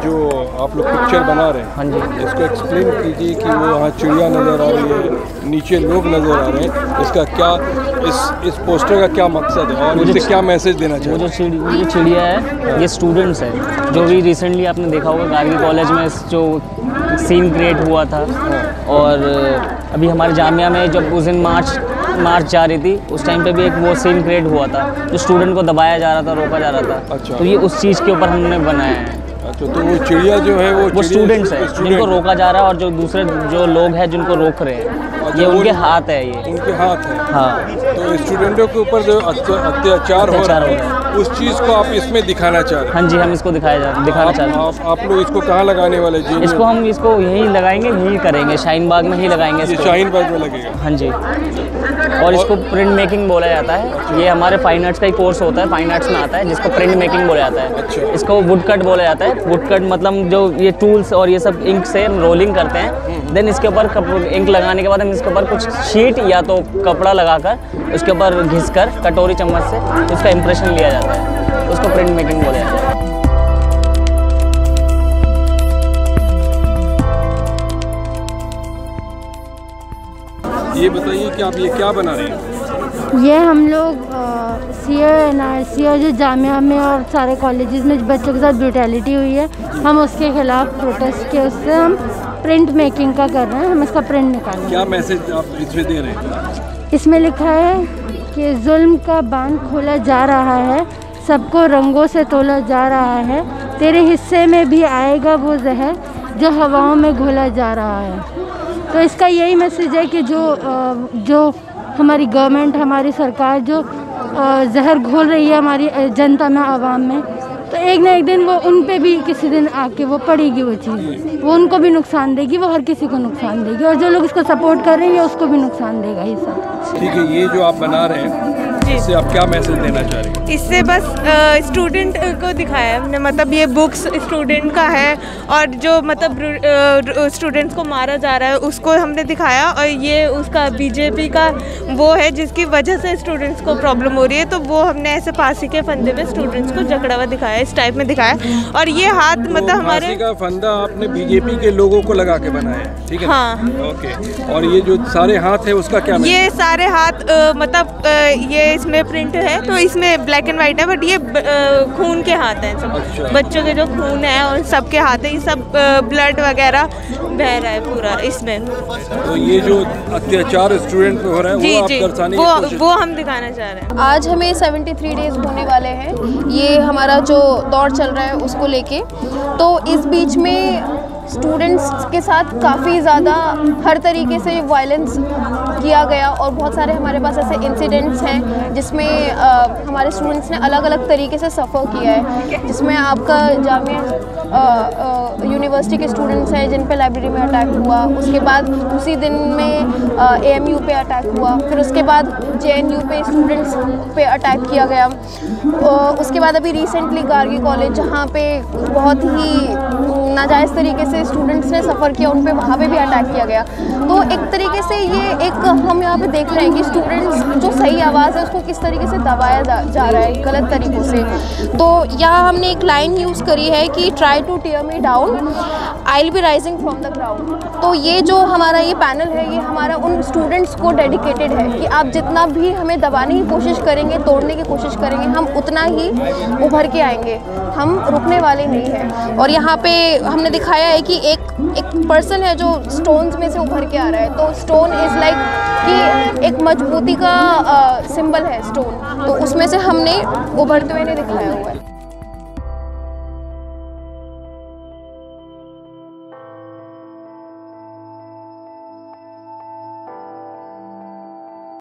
जो आप लोग पिक्चर बना रहे हैं, हाँ जी, इसको एक्सप्लेन कीजिए कि वो वहाँ चिड़िया नज़र आ रही है, नीचे लोग नज़र आ रहे हैं, इसका क्या इस पोस्टर का क्या मकसद है और इससे क्या मैसेज देना चाहिए? वो जो चिड़िया है ये स्टूडेंट्स है, जो भी रिसेंटली आपने देखा होगा कारगिल कॉलेज में जो सीन क्रिएट हुआ था, और अभी हमारे जामिया में जब उस दिन मार्च जा रही थी उस टाइम पे भी एक वो सीन क्रिएट हुआ था, जो स्टूडेंट को दबाया जा रहा था, रोका जा रहा था। अच्छा। तो ये उस चीज़ के ऊपर हमने बनाया है। अच्छा, तो वो चिड़िया जो है वो स्टूडेंट्स है जिनको रोका जा रहा है, और जो दूसरे जो लोग हैं जिनको रोक रहे हैं, ये उनके हाथ है, ये उनके हाथ है। हाँ, तो स्टूडेंटों के ऊपर जो अत्याचार हो रहा है उस चीज़ को आप इसमें दिखाना चाह रहे हैं? हाँ जी, हम इसको दिखाना चाह रहे हैं। आप लोग इसको कहाँ लगाने वाले हैं? इसको हम यहीं लगाएंगे, यहीं करेंगे, शाहीन बाग में ही लगाएंगे। शाहीन बाग में लगेगा? हाँ जी। और इसको प्रिंट मेकिंग बोला जाता है। ये हमारे फाइन आर्ट्स का ही कोर्स होता है, फाइन आर्ट्स में आता है, जिसको प्रिंट मेकिंग बोला जाता है। अच्छा। इसको वुड कट बोला जाता है। वुड कट मतलब जो ये टूल्स और ये सब इंक से रोलिंग करते हैं, देन इसके ऊपर इंक लगाने के बाद हम इसके ऊपर कुछ शीट या तो कपड़ा लगाकर उसके ऊपर घिसकर कटोरी चम्मच से उसका इम्प्रेशन लिया जाता है, उसको प्रिंट मेकिंग बोला जाता है। ये बताइए कि आप ये क्या बना रहे हैं? ये हम लोग CAA NRC और जो जामिया में और सारे कॉलेजेस में बच्चों के साथ ब्रूटैलिटी हुई है, हम उसके खिलाफ प्रोटेस्ट किए, उससे हम प्रिंट मेकिंग का कर रहे हैं, हम इसका प्रिंट निकालेंगे। क्या मैसेज आप इसमें दे रहे हैं? इसमें लिखा है कि जुल्म का बांध खोला जा रहा है, सबको रंगों से तोला जा रहा है, तेरे हिस्से में भी आएगा वो जहर जो हवाओं में घोला जा रहा है। तो इसका यही मैसेज है कि जो हमारी गवर्नमेंट, हमारी सरकार जो जहर घोल रही है हमारी जनता में, आवाम में, तो एक ना एक दिन वो उन पे भी किसी दिन आके वो पड़ेगी, वो चीज़ वो उनको भी नुकसान देगी, वो हर किसी को नुकसान देगी, और जो लोग इसको सपोर्ट कर रहे हैं उसको भी नुकसान देगा ये सब। ठीक है, ये जो आप बना रहे हैं इससे आप क्या मैसेज देना चाह रहे हैं? इससे बस स्टूडेंट को दिखाया है हमने, मतलब ये बुक्स स्टूडेंट का है, और जो मतलब स्टूडेंट्स को मारा जा रहा है उसको हमने दिखाया, और ये उसका बीजेपी का वो है जिसकी वजह से स्टूडेंट्स को प्रॉब्लम हो रही है, तो वो हमने ऐसे फांसी के फंदे में स्टूडेंट्स को जकड़ा हुआ दिखाया, इस टाइप में दिखाया। और ये हाथ मतलब हमारे फांसी का फंदा आपने बीजेपी के लोगों को लगा के बनाया है, ठीक है? हाँ। ओके। और ये जो सारे हाथ है उसका क्या? ये सारे हाथ मतलब ये इसमें प्रिंट है, तो इसमें ब्लैक एंड वाइट है, बट ये खून के हाथ हैं सब। अच्छा। बच्चों के जो खून है और सबके हाथ है, ये सब ब्लड वगैरह बह रहा है पूरा इसमें। तो ये जो अत्याचार स्टूडेंट पे हो रहा है जी, वो आप दर्शाने की कोशिश? वो हम दिखाना चाह रहे हैं। आज हमें 73 डेज होने वाले हैं, ये हमारा जो दौर चल रहा है उसको लेके। तो इस बीच में स्टूडेंट्स के साथ काफ़ी ज़्यादा हर तरीके से वायलेंस किया गया, और बहुत सारे हमारे पास ऐसे इंसिडेंट्स हैं जिसमें हमारे स्टूडेंट्स ने अलग अलग तरीके से सफ़र किया है, जिसमें आपका जामिया यूनिवर्सिटी के स्टूडेंट्स हैं जिन पे लाइब्रेरी में अटैक हुआ, उसके बाद उसी दिन में AMU पे अटैक हुआ, फिर उसके बाद JNU पे स्टूडेंट्स पे अटैक किया गया, उसके बाद अभी रिसेंटली कारगिल कॉलेज जहाँ पे बहुत ही नाजायज़ तरीके से स्टूडेंट्स ने सफ़र किया, उन पे वहाँ पे भी अटैक किया गया। तो एक तरीके से ये एक हम यहाँ पे देख रहे हैं कि स्टूडेंट्स जो सही आवाज़ है उसको किस तरीके से दबाया जा रहा है गलत तरीक़ों से। तो यहाँ हमने एक लाइन यूज़ करी है कि try to tear me down, I will be rising from the ground. तो ये जो हमारा ये पैनल है, ये हमारा उन स्टूडेंट्स को डेडिकेटेड है कि आप जितना भी हमें दबाने की कोशिश करेंगे, तोड़ने की कोशिश करेंगे, हम उतना ही उभर के आएंगे, हम रुकने वाले नहीं हैं। और यहाँ पे हमने दिखाया है कि एक पर्सन है जो स्टोन्स में से उभर के आ रहा है, तो स्टोन इज़ लाइक कि एक मजबूती का सिंबल है स्टोन, तो उसमें से हमने उभरते हुए नहीं दिखाया हुआ है।